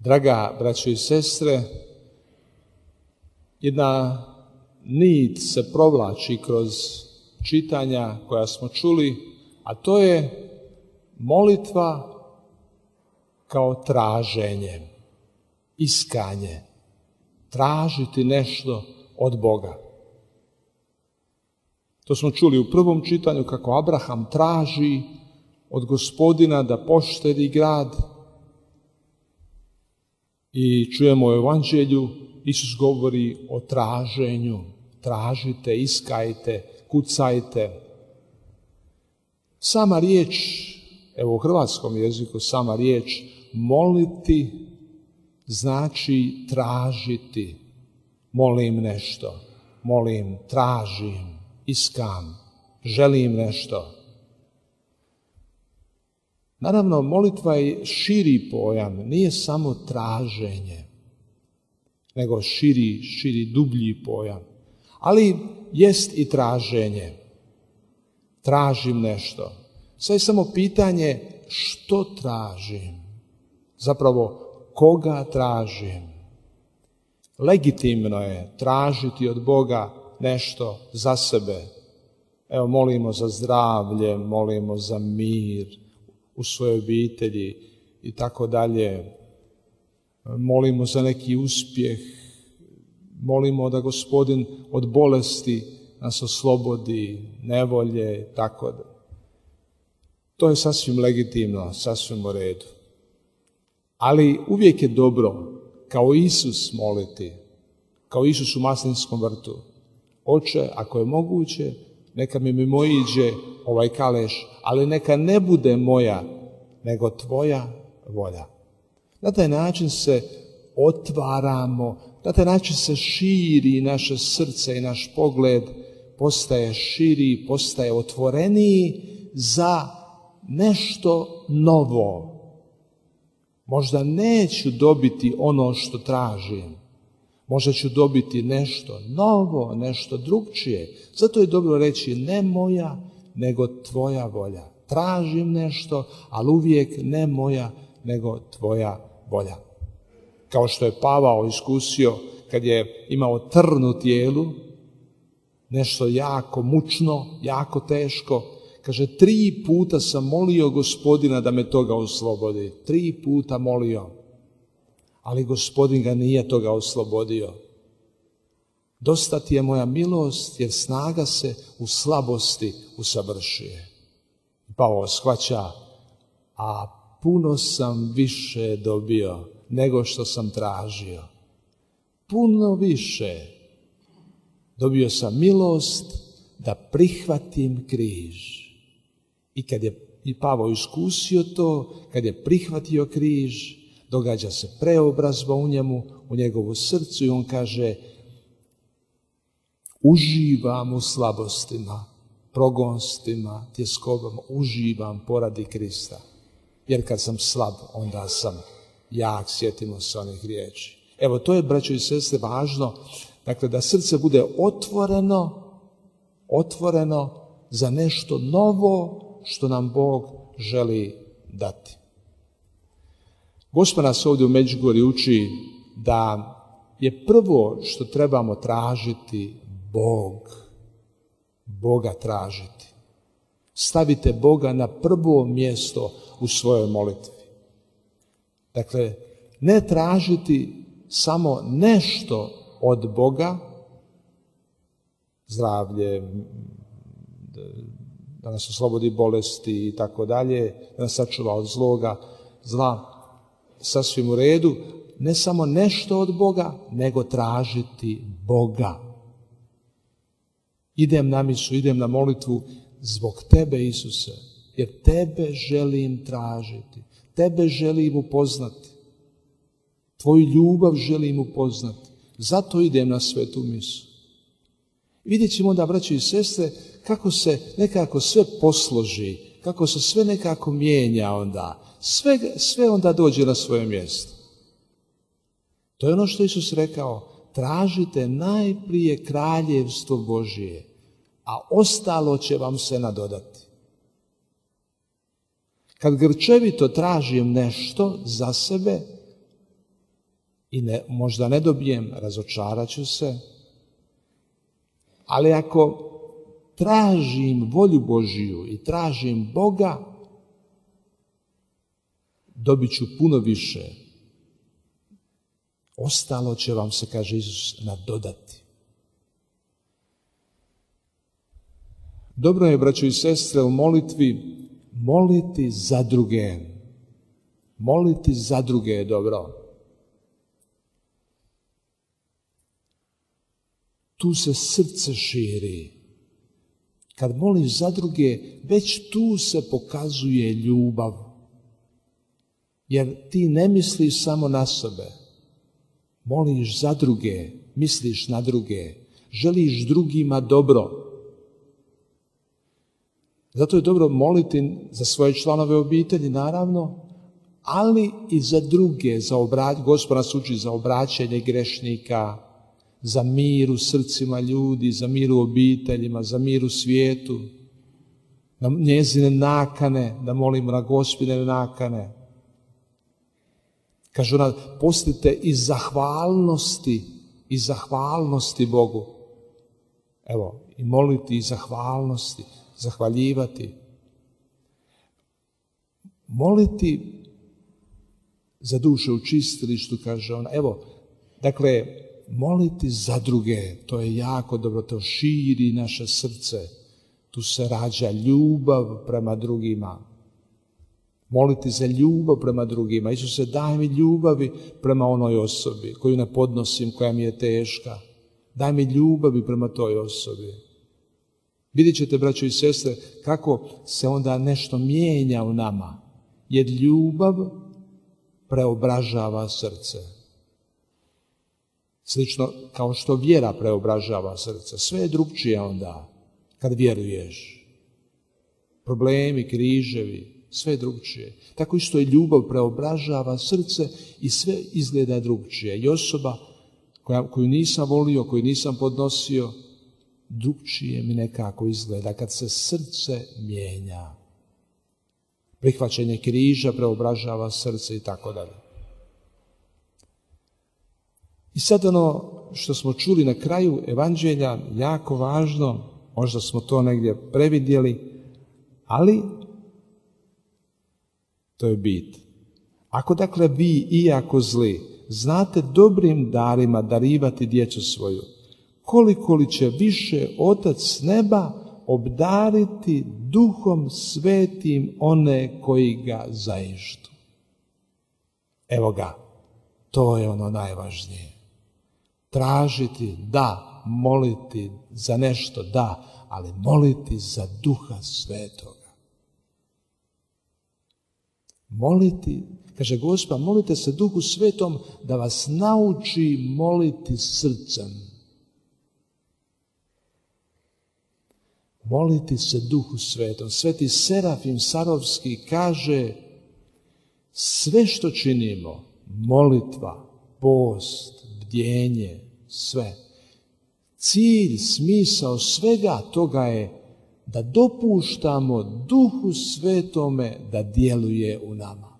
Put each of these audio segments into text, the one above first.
Draga braćo i sestre, jedna nit se provlači kroz čitanja koja smo čuli, a to je molitva kao traženje, iskanje, tražiti nešto od Boga. To smo čuli u prvom čitanju kako Abraham traži od Gospodina da poštedi grad i čujemo u Evanđelju, Isus govori o traženju. Tražite, iskajte, kucajte. Sama riječ, evo u hrvatskom jeziku, sama riječ moliti znači tražiti. Molim nešto, molim, tražim, iskam, želim nešto. Naravno, molitva je širi pojam, nije samo traženje, nego širi, dublji pojam. Ali jest i traženje. Tražim nešto. Sad je samo pitanje što tražim. Zapravo, koga tražim. Legitimno je tražiti od Boga nešto za sebe. Evo, molimo za zdravlje, molimo za mir u svojoj obitelji i tako dalje. Molimo za neki uspjeh, molimo da Gospodin od bolesti nas oslobodi, nevolje, tako da. To je sasvim legitimno, sasvim u redu. Ali uvijek je dobro, kao Isus moliti, kao Isus u maslinskom vrtu. Oče, ako je moguće, neka mi mimoiđe ovaj kaleš, ali neka ne bude moja, nego tvoja volja. Na taj način se otvaramo, na taj način se širi naše srce i naš pogled, postaje širi, postaje otvoreniji za nešto novo. Možda neću dobiti ono što tražim, možda ću dobiti nešto novo, nešto drugčije. Zato je dobro reći ne moja, nego tvoja volja. Tražim nešto, ali uvijek ne moja, nego tvoja volja. Kao što je Pavao iskusio kad je imao trn u tijelu, nešto jako mučno, jako teško. Kaže, 3 puta sam molio Gospodina da me toga oslobodi. 3 puta molio. Ali Gospodin ga nije toga oslobodio. Dosta ti je moja milost, jer snaga se u slabosti usavršuje. Pavao shvaća, a puno sam više dobio nego što sam tražio. Puno više. Dobio sam milost da prihvatim križ. I kad je i Pavao iskusio to, kad je prihvatio križ, događa se preobrazba u njemu, u njegovu srcu i on kaže, uživam u slabostima, progonstima, tjeskobama, uživam poradi Krista. Jer kad sam slab, onda sam jak, sjetimo se onih riječi. Evo, to je, braćo i sestre, važno, dakle, da srce bude otvoreno za nešto novo što nam Bog želi dati. Gospod nas ovdje u Međugorju uči da je prvo što trebamo tražiti Boga tražiti. Stavite Boga na prvo mjesto u svojoj molitvi. Dakle, ne tražiti samo nešto od Boga, zdravlje, da nas oslobodi bolesti i tako dalje, da nas sačuva od zla, sasvim u redu, ne samo nešto od Boga, nego tražiti Boga. Idem na misu, idem na molitvu zbog tebe, Isuse, jer tebe želim tražiti, tebe želim upoznati, tvoju ljubav želim upoznati, zato idem na svetu misu. Vidjet ćemo onda, braćo i sestre, kako se nekako sve posloži, kako se sve nekako mijenja onda. Sve onda dođe na svoje mjesto. To je ono što Isus rekao, tražite najprije kraljevstvo Božije, a ostalo će vam se nadodati. Kad grčevito tražim nešto za sebe, i možda ne dobijem, razočarat ću se, ali ako tražim volju Božiju i tražim Boga, dobit ću puno više. Ostalo će vam se, kaže Isus, nadodati. Dobro je, braćo i sestre, u molitvi moliti za druge. Moliti za druge je dobro. Tu se srce širi. Kad moliš za druge, već tu se pokazuje ljubav. Jer ti ne misliš samo na sebe. Moliš za druge, misliš na druge, želiš drugima dobro. Zato je dobro moliti za svoje članove obitelji, naravno, ali i za druge. Gospod nas uči za obraćanje grešnika, za mir u srcima ljudi, za mir u obiteljima, za mir u svijetu, na njezine nakane, da molimo na Gospine nakane. Kaže ona, postite i zahvalnosti Bogu. Evo, i moliti i zahvalnosti, zahvaljivati. Moliti za duše u čistilištu, kaže ona. Evo, dakle, moliti za druge, to je jako dobro, to širi naše srce. Tu se rađa ljubav prema drugima. Moliti za ljubav prema drugima. Isuse, daj mi ljubavi prema onoj osobi koju ne podnosim, koja mi je teška. Daj mi ljubavi prema toj osobi. Vidjet ćete, braćo i sestre, kako se onda nešto mijenja u nama. Jer ljubav preobražava srce. Slično kao što vjera preobražava srce. Sve je drugčije onda kad vjeruješ. Problemi, križevi, sve je drugčije. Tako isto i ljubav preobražava srce i sve izgleda drugčije. I osoba koju nisam volio, koju nisam podnosio, drugčije mi nekako izgleda kad se srce mijenja. Prihvaćanje križa preobražava srce i tako dalje. I sad ono što smo čuli na kraju evanđelja, jako važno, možda smo to negdje previdjeli, ali to je bit. Ako dakle vi, iako zli, znate dobrim darima darivati djecu svoju, koliko li će više Otac s neba obdariti Duhom Svetim one koji ga zaištu. Evo ga, to je ono najvažnije. Tražiti, da, moliti za nešto, da, ali moliti za Duha Svetoga. Moliti, kaže Gospod, molite se Duhu Svetom da vas nauči moliti srcem. Moliti se Duhu Svetom. Sveti Serafim Sarovski kaže, sve što činimo, molitva, post, bdjenje, sve, cilj, smisao svega toga je da dopuštamo Duhu Svetome da djeluje u nama.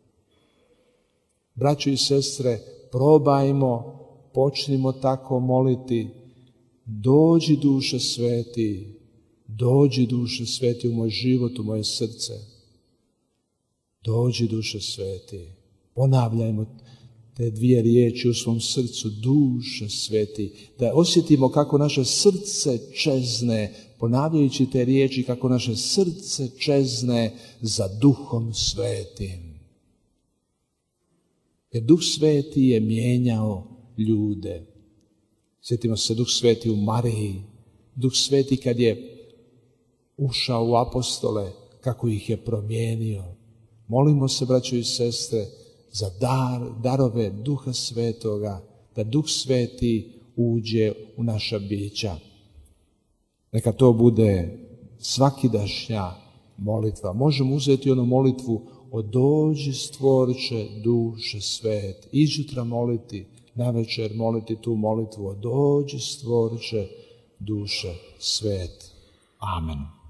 Braćo i sestre, probajmo, počnimo tako moliti, dođi Duše Sveti, dođi Duše Sveti u moj život, u moje srce. Dođi Duše Sveti. Ponavljajmo te dvije riječi u svom srcu, Duše Sveti, da osjetimo kako naše srce čezne, ponavljajući te riječi, kako naše srce čezne za Duhom Svetim. Jer Duh Sveti je mijenjao ljude. Sjetimo se Duh Sveti u Mariji, Duh Sveti kad je ušao u apostole, kako ih je promijenio. Molimo se, braćo i sestre, za darove Duha Svetoga, da Duh Sveti uđe u naša bića. Neka to bude svakidašnja molitva. Možemo uzeti onu molitvu o dođi Stvorče Duše Svet. Iđutra moliti, navečer moliti tu molitvu o dođi Stvorče Duše Svet. Amen.